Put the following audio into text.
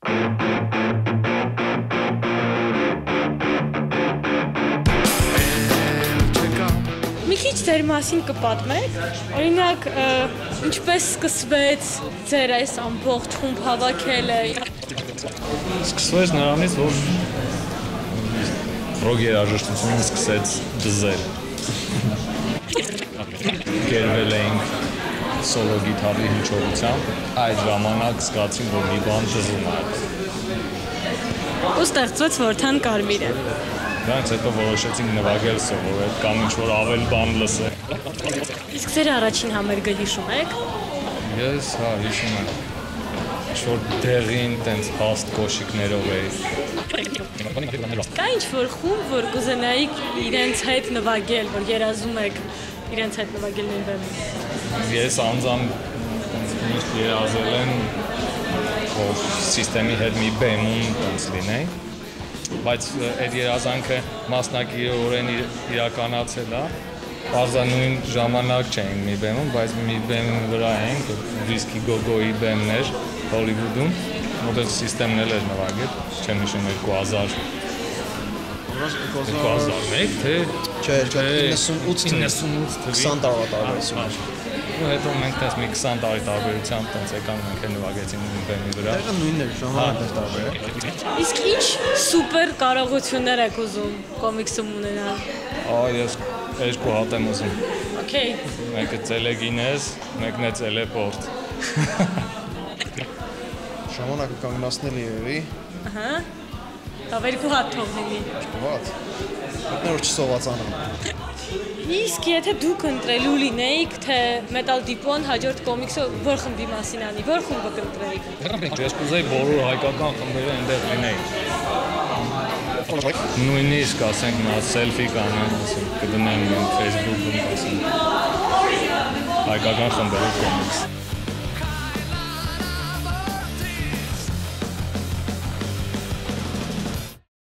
Մի քիչ ձեր մասին կպատմեք, օրինակ, ինչպես սկսվեց ձեր այս ամբողջ խումբ հավաքելը։ Սկսվեց նրանից, որ ռոք երաժշտությունը սկսեց դզել։ Գերվել էինք սոլո գիտարի հնչողությամբ, այդ ժամանակ զգացին, որ մի բան դզում է։ Ու ստեղծվեց Որդան Կարմիրը։ Դրանից հետո որոշեցինք նվագել սովորել կամ ինչ-որ ավելի բան լսել։ Իսկ ձեր առաջին համերգը հիշում եք։ Ես, հա, հիշում եմ։ Ինչ-որ դեղին, տենց հաստ կոշիկներով էի։ Կա ինչ-որ խումբ, որ կուզենայիք իրենց հետ նվագել, որ երազում եք իրենց հետ նվագել նույն բեմում։ Ես անձամբ միշտ երազել եմ, որ սիստեմի հետ մի բեմում տենց լինեի, բայց այդ երազանքը մասնակիորեն իրականացել է, պարզանույն ժամանակ չէինք մի բեմում, բայց մի բեմի վրա էինք, դիսկի գոգոյի բեմներ Հոլիվուդում, մոդել սիստեմն էլ էր նվագել, չեմ հիշում 2001 թե չէ, 98 20 տարվա տարբերություն էր։ Ու հետո մենք տես մի 20 տարի տարբերությամբ տենց եկան մենք էլ նվագեցինք նույն բեմի վրա։ Դեռ նույնն էր, ժամանակներ տարբեր է։ Իսկ ինչ սուպեր կարողություններ եք ուզում կոմիքսում ունենալ։ Ես երկու հատ եմ ուզում։ Okay։ Մեկը ծելեգինես, մեկն է ծելեպորտ։ Ժամանակը կանգնացնելի երևի։ Ահա։ Դա երկու հատ թող լինի։ Ված։ Մեկներով չսովածանում։ Իսկ եթե դուք ընտրելու լինեիք, թե Metal Deep-on հաջորդ կոմիքսը որ խմբի մասին անի, որ խումբը կընտրեիք։ Ես կուզեի բոլոր հայկական խմբերը այնտեղ լինեին։ Նույնիսկ ասենք նա սելֆի կանեմ, ասենք կդնեմ Facebook-ում, ասենք հայկական խմբերի կոմիքս։